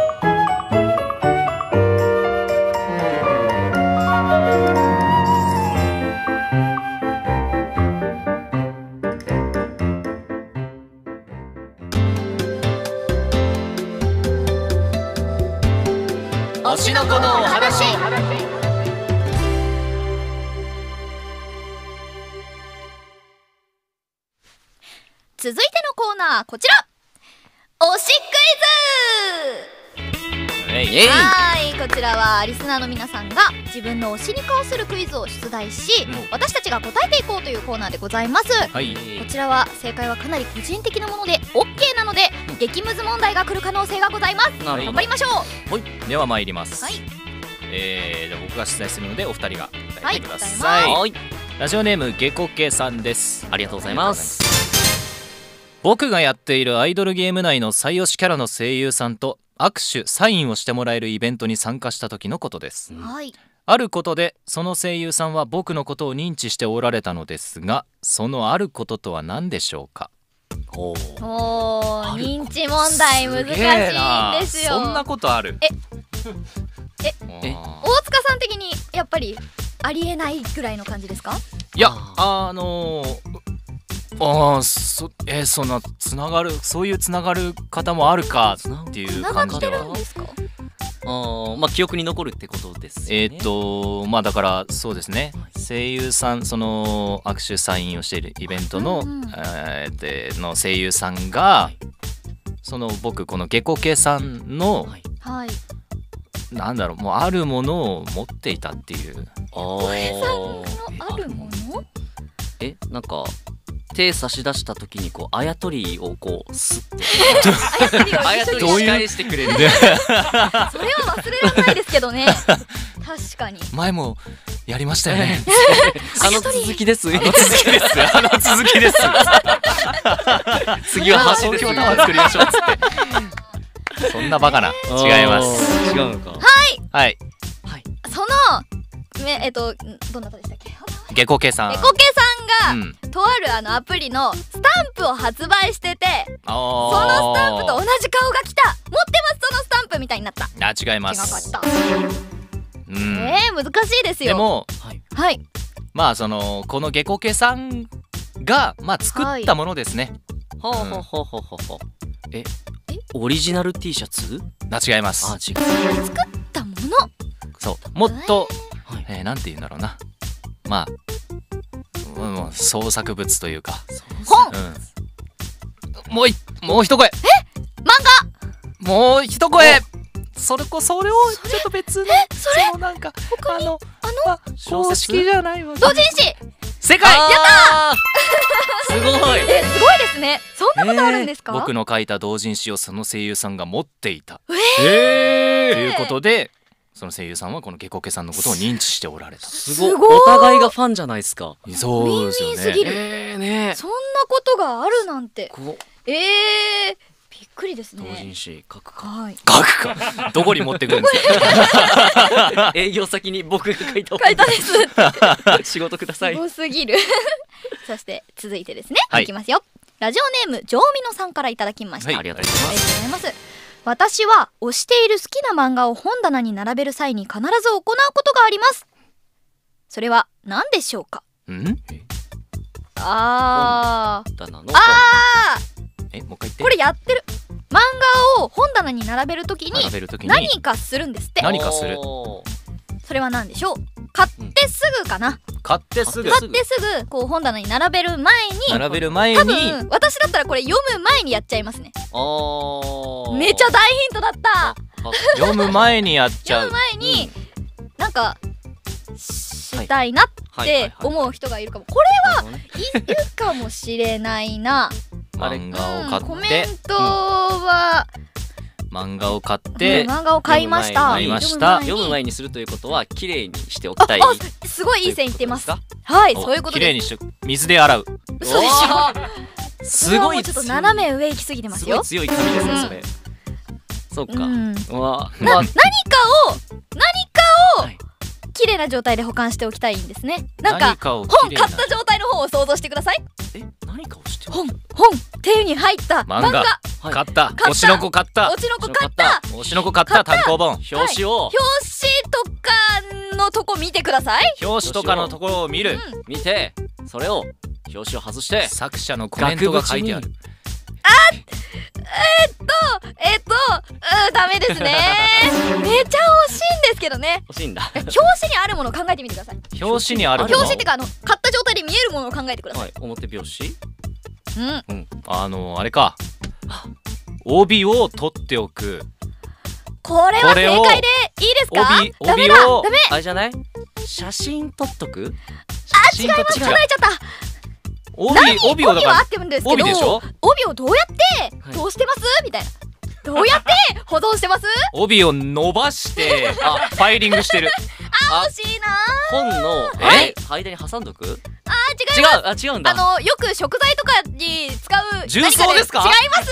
推しの子のお話。 続いてのコーナーこちら、推しクイズ。はい、こちらはリスナーの皆さんが自分の推しに関するクイズを出題し、うん、私たちが答えていこうというコーナーでございます。はい、こちらは正解はかなり個人的なもので オーケー なので、うん、激ムズ問題が来る可能性がございます。頑張りましょう。 はい、では参ります。はい、えー、じゃあ僕が出題するのでお二人が答えてください。はい、ラジオネームゲコケさんです。 ありがとうございます。 僕がやっているアイドルゲーム内の最推しキャラの声優さんと握手サインをしてもらえるイベントに参加した時のことです、はい、あることでその声優さんは僕のことを認知しておられたのですが、そのあることとは何でしょうか？ おお、認知問題難しいんですよ。 そんなことある？えええ大塚さん的にやっぱりありえないぐらいの感じですか？ いや、あのーああ、そえー、そんなつながる、そういうつながる方もあるかっていう感じでは。 あ、まあ記憶に残るってことですよね。 えっとまあだからそうですね、声優さん、その握手サインをしているイベントの、うんうん、えー、での声優さんが、はい、その僕このゲコケさんの、はい、なんだろう、もうあるものを持っていたっていう。ゲコケさんのあるもの？ え、なんか手差し出した時にこうあやとりをこうスッてあやとりを仕返してくれる。それは忘れられないですけどね。確かに前もやりましたよね。 あの続きです。 あの続きです。あの続きです。 次は橋です。 東京タワー作りましょうっつって。そんなバカな。違います。 違うのか。 はいはいはい。そのめえっとどんな子でしたっけ？ ゲコケさん。 ゲコケさんが、うん、とあるあのアプリのスタンプを発売してて、 そのスタンプと同じ顔が来た、持ってますそのスタンプみたいになった。 あ、違います。 違かった。うん、えー、難しいですよ。 でも、 はい、はい、 まあそのこのゲコケさんがまあ作ったものですね。 ほうほうほうほうほうほう。え、オリジナル T シャツ？ あ、違います。 あ、違う。作ったもの。 そう、もっと、えーえー、なんて言うんだろうな。まあ、もう創作物というか。 本。 うん、もういもう一声。え？ 漫画。もう一声。それこそれをちょっと別のそれそのなんか他にあのあの公式じゃないわ。 同人誌。 正解。やったー。すごい。 え、すごいですね。そんなことあるんですか？ 僕の書いた同人誌をその声優さんが持っていた。 えー、 ということで、その声優さんはこのゲコケさんのことを認知しておられた。 すごい。お互いがファンじゃないですか。 そうですよね。 ウィンウィンすぎる。 えーね、 そんなことがあるなんて。えー。びっくりですね。 同人誌書くか。 はい。 書くか。どこに持ってくるんですか。 営業先に僕が書いた。 書いたです。 仕事ください。 すごすぎる。そして続いてですね。 はい、 いきますよ。ラジオネームジョーミノさんからいただきました。 はい、ありがとうございます。 ありがとうございます。私は推している好きな漫画を本棚に並べる際に必ず行うことがあります。それは何でしょうか。 ん？ あー。 本棚のあー。 え、もう一回言って。 これやってる。漫画を本棚に並べるときに何かするんですって。 何かする。 それは何でしょう。買ってすぐかな。 買ってすぐ。 買ってすぐこう本棚に並べる前に。 並べる前に。 多分私だったらこれ読む前にやっちゃいますね。 あめちゃ大ヒントだった。 読む前にやっちゃう。 読む前になんかしたいなって思う人がいるかも。これはいるかもしれないな。 漫画を買って、 コメントは、 うん、漫画を買って、 うん、漫画を買いました。 買いました。 読む前にするということは綺麗にしておきたい。 ああ、すごいいい線いってます。はい、そういうことです。 綺麗にして水で洗う。 嘘でしょ。 すごい。 ちょっと斜め上行き過ぎてますよ。 すごい強い紙ですね、それ。そうか。 うわ、 何かを何かを綺麗な状態で保管しておきたいんですね。なんか本買った状態の本を想像してください。 え、何かをして本本手に入った漫画買った。推しの子買った。 推しの子買った。 推しの子買った単行本。 表紙を。 表紙とかのとこ見てください。 表紙とかのところを見る。 見て、それを表紙を外して作者のコメントが書いてある。 あ、えー、っとえー、っとうん、ダメですね。めちゃ惜しいんですけどね。 惜しいんだ。 表紙にあるものを考えてみてください。 表紙にあるもの。 表紙ってかあの買った状態で見えるものを考えてください。 はい、表表紙。 うん、 うん、あのあれか。帯を取っておく。 これは正解でいいですか。 帯ダメだ、ダメ。 あれじゃない？写真撮っとく？ あ、違います。離れちゃった。 帯帯をだから帯は合ってるんですけど、帯をどうやってどうしてます、みたいな。どうやって保存してます？ 帯を伸ばしてあファイリングしてる。 あ、惜しいな。 本のえ間に挟んどく？ あ、違います。 違う、あ、違うんだ。 あのよく食材とかに使う重曹ですか？ 違います。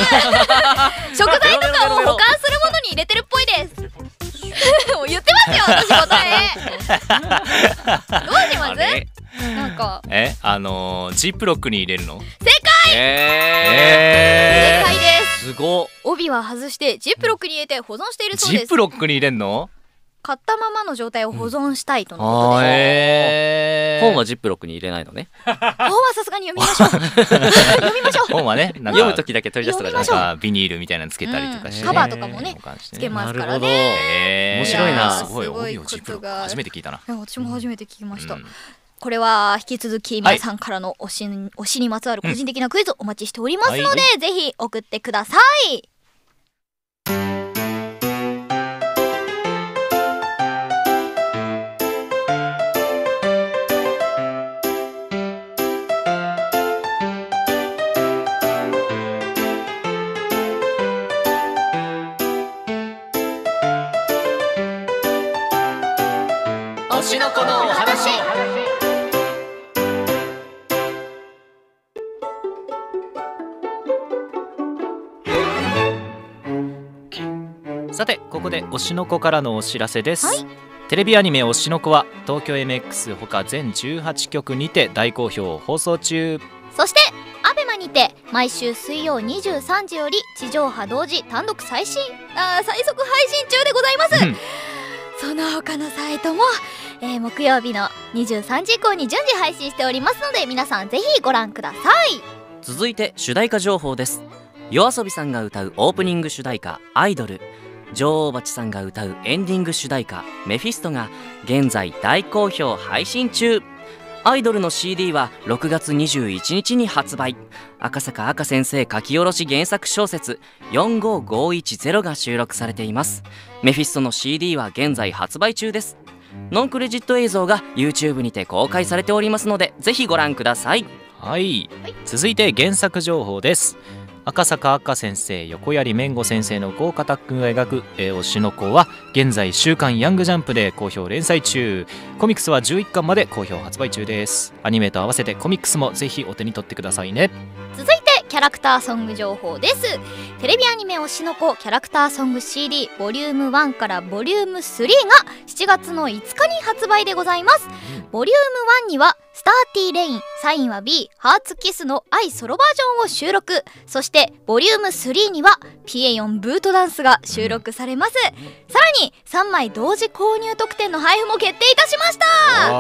食材とかを保管するものに入れてるっぽいです。もう言ってますよ、私答え。どうします？なんかえ、あのー、ジップロックに入れるの？ 正解。 えー、正解です。 すご。 帯は外してジップロックに入れて保存しているそうです。 ジップロックに入れんの？ 買ったままの状態を保存したいとのことで、 えー、 本はジップロックに入れないのね。 本はさすがに読みましょう。読みましょう。 本はね、なんか読む時だけ取り出すとかじゃないか。 ビニールみたいなのつけたりとかして、 カバーとかもねつけますからね。 面白いな。 すごい。帯をジップロック初めて聞いたな。 私も初めて聞きました。これは引き続き皆さんからの推し、推しにまつわる個人的なクイズお待ちしておりますので、ぜひ送ってください。 推しの子のお話。さてここで推しの子からのお知らせです、はい、テレビアニメ推しの子は東京 エムエックス ほか全じゅうはちきょくにて大好評放送中。 そしてアベマにて毎週水曜にじゅうさんじより地上波同時単独最新あ最速配信中でございます、うん、その他のサイトも、えー、木曜日のにじゅうさんじ以降に順次配信しておりますので、皆さんぜひご覧ください。 続いて主題歌情報です。YOASOBIさんが歌うオープニング主題歌アイドル、女王蜂さんが歌うエンディング主題歌メフィストが現在大好評配信中。アイドルの シーディー はろくがつにじゅういちにちに発売。赤坂赤先生書き下ろし原作小説よんごごいちゼロが収録されています。メフィストの シーディー は現在発売中です。ノンクレジット映像が YouTube にて公開されておりますので、ぜひご覧ください。 はい、はい、続いて原作情報です。赤坂赤先生、横槍めんご先生の豪華タッグが描く、えー、推しの子は現在週刊ヤングジャンプで好評連載中。コミックスはじゅういっかんまで好評発売中です。アニメと合わせてコミックスもぜひお手に取ってくださいね。 続いてキャラクターソング情報です。テレビアニメ推しの子キャラクターソング シーディー ボリュームワンからボリュームスリーがしちがつのいつかに発売でございます。ボリュームワンにはスターティーレイン、サインは B、ハーツキスの愛ソロバージョンを収録。そしてボリュームスリーにはピエヨンブートダンスが収録されます。さらにさんまい同時購入特典の配布も決定いたしました。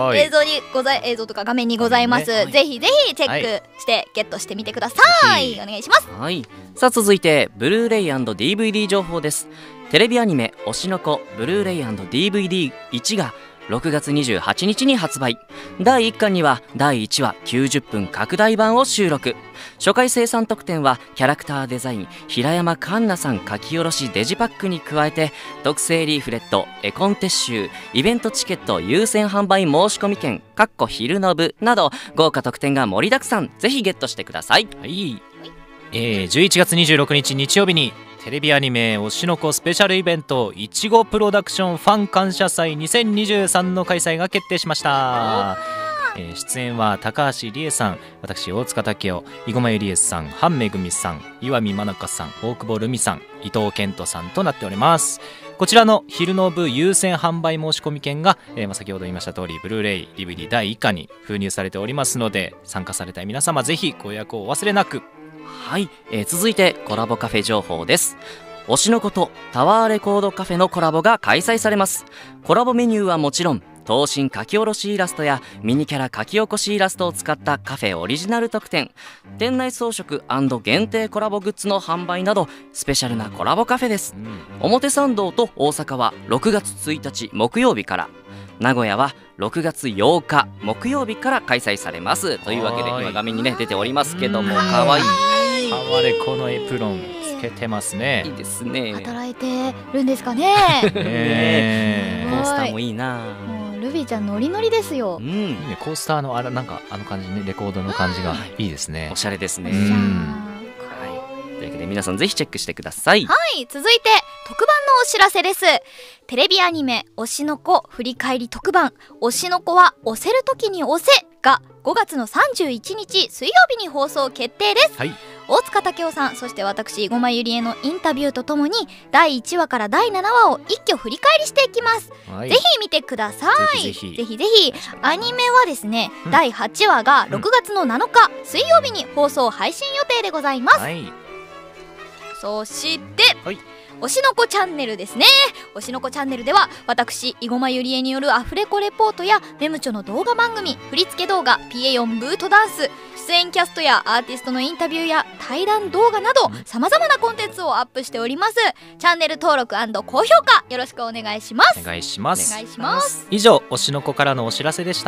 映像にござい映像とか画面にございます、ね、ぜひぜひチェックしてゲットしてみてください、はい、お願いします。 はい、さあ続いてブルーレイ&ディーブイディー 情報です。テレビアニメ推しの子ブルーレイ&ディーブイディーいちがろくがつにじゅうはちにちに発売。だいいっかんにはだいいちわきゅうじゅっぷん拡大版を収録。初回生産特典はキャラクターデザイン平山環奈さん書き下ろしデジパックに加えて、特製リーフレット、絵コンテ集、イベントチケット優先販売申し込み券かっこ昼の部など豪華特典が盛りだくさん。ぜひゲットしてください。 はい、えー、じゅういちがつにじゅうろくにち日曜日にテレビアニメ推しの子スペシャルイベントいちごプロダクションファン感謝祭にせんにじゅうさんの開催が決定しました。えー、出演は高橋理恵さん、私大塚武雄、生駒ゆりえさん、半めぐみさん、岩見真中さん、大久保留美さん、伊藤健人さんとなっております。こちらの昼の部優先販売申し込み券が、えー、まあ先ほど言いました通りブルーレイ ディーブイディー だいいっかんに封入されておりますので、参加されたい皆様ぜひご予約をお忘れなく。 はい、えー、続いてコラボカフェ情報です。推しの子とタワーレコードカフェのコラボが開催されます。コラボメニューはもちろん、等身書き下ろしイラストやミニキャラ書き起こしイラストを使ったカフェオリジナル特典、店内装飾&限定コラボグッズの販売などスペシャルなコラボカフェです。うん、表参道と大阪はろくがつついたち木曜日から、名古屋はろくがつようか木曜日から開催されます。というわけで今画面にね出ておりますけども、かわいいタワレコのエプロンつけてますね。 いいですね。 働いてるんですかね。 ね、コースターもいいな。 もうルビーちゃんノリノリですよ。 うん、いいね、コースターのあれなんかあの感じね、レコードの感じがいいですね。 おしゃれですね。 うん、 はい、というわけで皆さんぜひチェックしてください。 はい、続いて特番のお知らせです。テレビアニメ推しの子振り返り特番、推しの子は押せる時に押せがごがつのさんじゅういちにち水曜日に放送決定です。はい、大塚武雄さん、そして私生駒ゆりえのインタビューとともにだいいちわからだいななわを一挙振り返りしていきます。はい、ぜひ見てください。ぜひぜひぜひ。アニメはですね、うん、だいはちわがろくがつのなのか、うん、水曜日に放送配信予定でございます。はい、そして、はい、推しの子チャンネルですね。推しの子チャンネルでは私生駒ゆりえによるアフレコレポートやメムチョの動画番組、振り付け動画、ピエヨンブートダンス、出演キャストやアーティストのインタビューや対談動画などさまざまなコンテンツをアップしております。チャンネル登録&高評価よろしくお願いします。 お願いします。 お願いします。 以上、推しの子からのお知らせでした。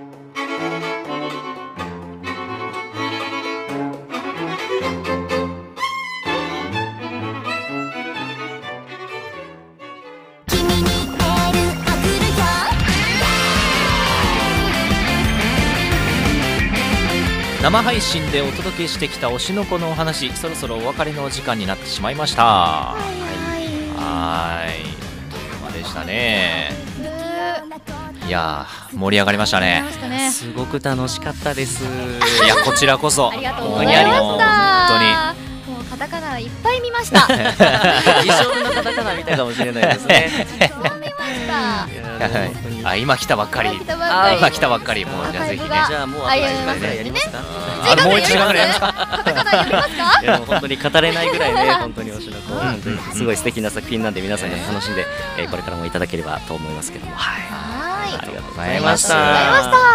生配信でお届けしてきた推しの子のお話、そろそろお別れの時間になってしまいました。はいはい、までしたね。いやー、盛り上がりましたね。 すごく楽しかったです。 いや、こちらこそありがとうございました。 本当にもうカタカナいっぱい見ました。 一生のカタカナ見たかもしれないですね。 そう見ましした。 あ、今来たばっかり。今来たばっかり。もうじゃあぜひね。 じゃあもうあといちじかんぐらいやりますか。 あ、もういちじかんぐらいやりますか。 カタカナ読みますか。 いやもう本当に語れないぐらいね、本当に推しの子本当にすごい素敵な作品なんで、皆さんに楽しんでこれからもいただければと思いますけども、はい。 ありがとうございました。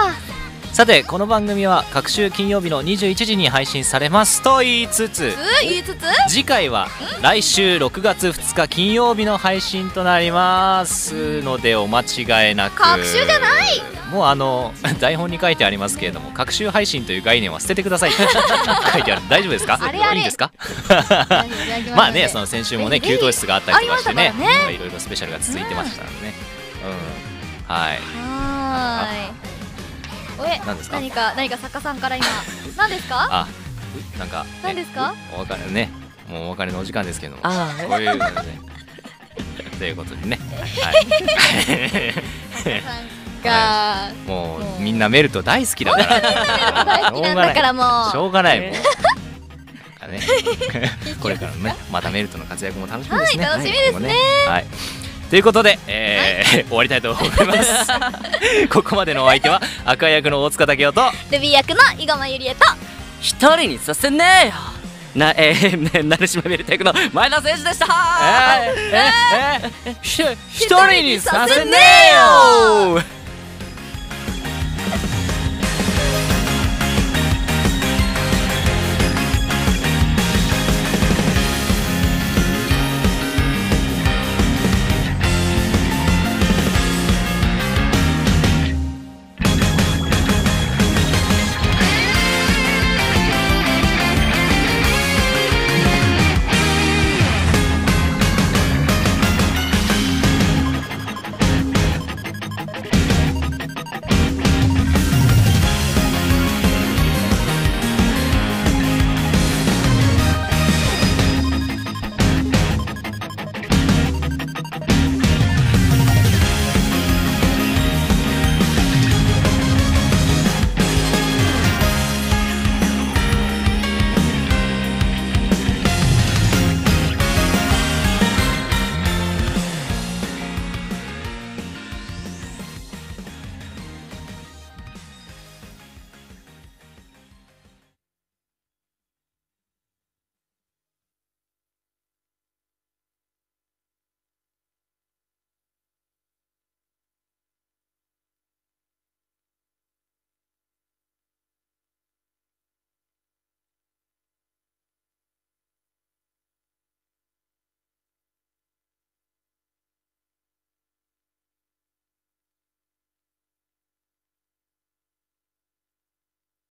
さてこの番組は各週金曜日のにじゅういちじに配信されますと言いつつ、 言いつつ次回は来週ろくがつふつか金曜日の配信となりますのでお間違いなく。 各週じゃない、 もうあの台本に書いてありますけれども、各週配信という概念は捨ててくださいって書いてある。大丈夫ですか？ あれあれいいですか？まあね、その先週もね給湯室があったりとかしてね、いろいろスペシャルが続いてましたのでね。うん、はい。 はい。え、何ですか？何か何か作家さんから今何ですか？ あ、なんか何ですか？ お別れね、もうお別れのお時間ですけども、こういうのでね。ということでね。はい。もうみんなメルト大好きだから。 大好きなんだからもう。 しょうがないもん。これからのね、またメルトの活躍も楽しみですね。 楽しみですね。 はい。ということで、えーはい、終わりたいと思いますここまでのお相手は赤役の大塚武雄とルビー役の井駒ゆりえと一人にさせねえよな、えー、成島メルト役の前田選手でした。 えー、えー、えー、一人にさせねえよ